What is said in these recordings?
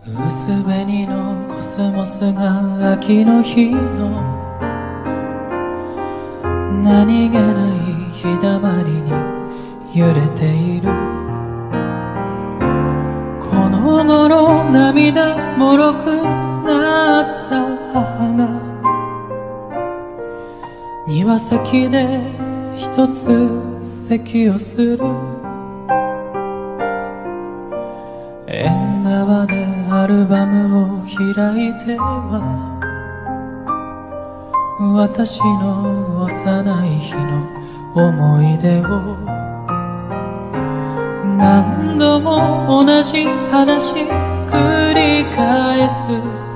薄紅のコスモスが秋の日の何気ない日だまりに揺れている。この頃涙もろくなった母が庭先で一つ咳をする。縁側でアルバムを開いては私の幼い日の思い出を何度も同じ話繰り返す。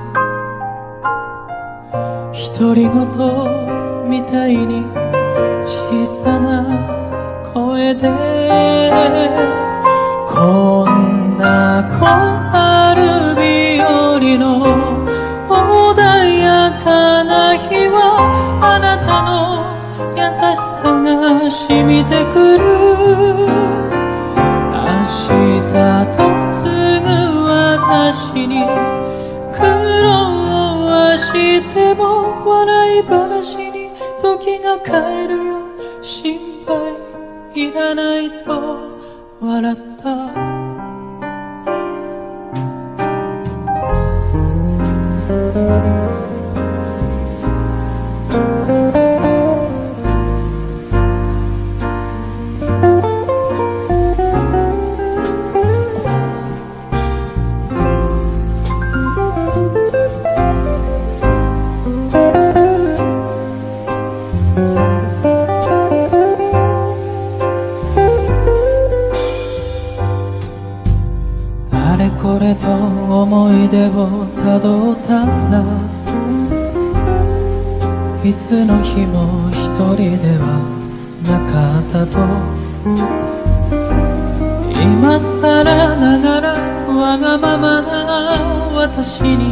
独り言みたいに小さな声でこんな小春日和の穏やかな日はあなたの優しさが染みてくる。明日と継ぐ私に苦労はしても笑い話に時が帰るよ。心配いらないと笑った。あれこれと思い出をたどったらいつの日も一人ではなかったと。今さらながらわがままな私に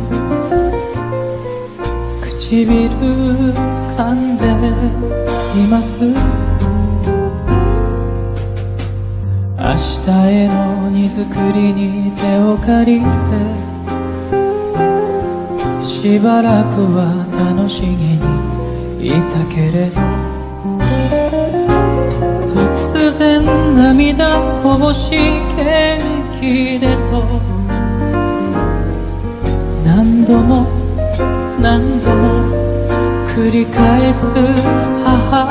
唇噛んでいます。明日への荷造りに手を借りてしばらくは楽しげにいたけれど突然涙こぼし元気でと何度も何度も繰り返す母。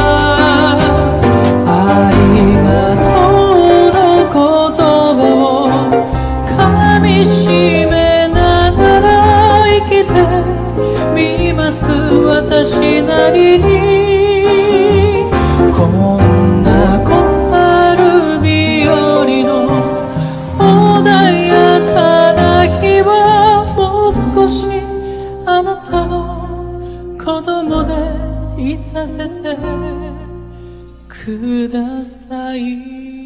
ありがとう言葉を噛みしめながら生きてみます私なりに。こんな小春日和の穏やかな日はもう少しあなたの子供でいさせてください。